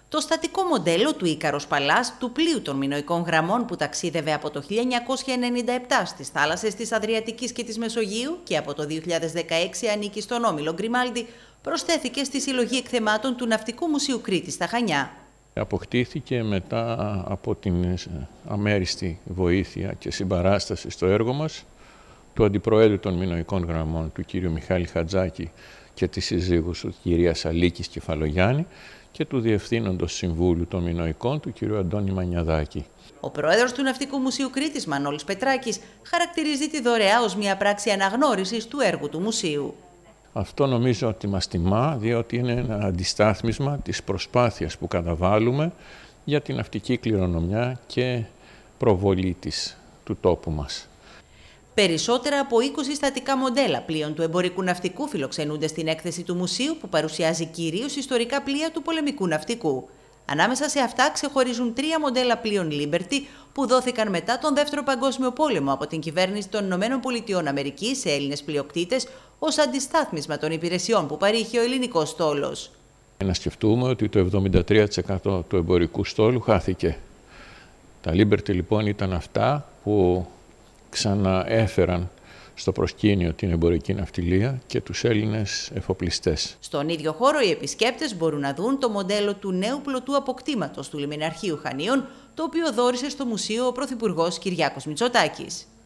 Το στατικό μοντέλο του Ίκαρος Παλάς, του πλοίου των μινωικών γραμμών που ταξίδευε από το 1997 στις θάλασσες της Αδριατικής και της Μεσογείου και από το 2016 ανήκει στον Όμιλο Γκριμάλντι, προσθέθηκε στη συλλογή εκθεμάτων του Ναυτικού Μουσείου Κρήτης στα Χανιά. Αποκτήθηκε μετά από την αμέριστη βοήθεια και συμπαράσταση στο έργο μας του Αντιπροέδρου των Μινωικών Γραμμών, του κ. Μιχάλη Χατζάκη, και της συζύγους του κυρίας Αλίκης Κεφαλογιάννη και του Διευθύνοντος Συμβούλου των Μινωικών, του κ. Αντώνη Μανιαδάκη. Ο πρόεδρος του Ναυτικού Μουσείου Κρήτης, Μανώλης Πετράκης, χαρακτηρίζει τη δωρεά ως μια πράξη αναγνώρισης του έργου του μουσείου. Αυτό νομίζω ότι μας τιμά, διότι είναι ένα αντιστάθμισμα της προσπάθειας που καταβάλουμε για την ναυτική κληρονομιά και προβολή της του τόπου μας. Περισσότερα από 20 στατικά μοντέλα πλοίων του εμπορικού ναυτικού φιλοξενούνται στην έκθεση του μουσείου, που παρουσιάζει κυρίως ιστορικά πλοία του πολεμικού ναυτικού. Ανάμεσα σε αυτά ξεχωρίζουν 3 μοντέλα πλοίων Liberty που δόθηκαν μετά τον Δεύτερο Παγκόσμιο Πόλεμο από την κυβέρνηση των ΗΠΑ σε Έλληνες πλειοκτήτες ως αντιστάθμισμα των υπηρεσιών που παρήχε ο ελληνικός στόλος. Να σκεφτούμε ότι το 73% του εμπορικού στόλου χάθηκε. Τα Liberty λοιπόν ήταν αυτά που ξαναέφεραν στο προσκήνιο την εμπορική ναυτιλία και τους Έλληνες εφοπλιστές. Στον ίδιο χώρο οι επισκέπτες μπορούν να δουν το μοντέλο του νέου πλωτού αποκτήματος του Λιμεναρχείου Χανίων, το οποίο δώρισε στο μουσείο ο Πρωθυπουργός Κυριάκος Μητσοτάκης.